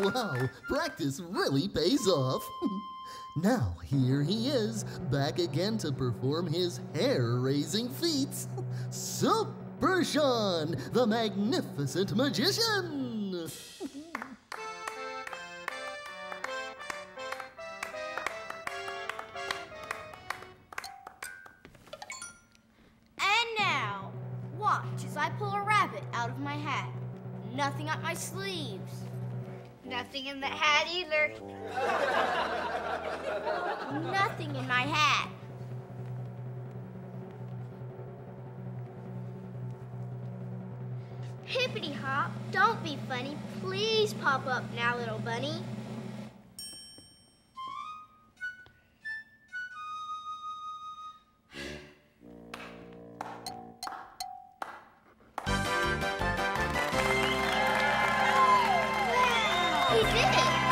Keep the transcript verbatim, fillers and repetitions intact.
Wow, practice really pays off. Now here he is, back again to perform his hair-raising feats. Super Sean, the magnificent magician! And now, watch as I pull a rabbit out of my hat. Nothing up my sleeves. Nothing in the hat either. Nothing in my hat. Hippity hop, don't be funny. Please pop up now, little bunny. He did it!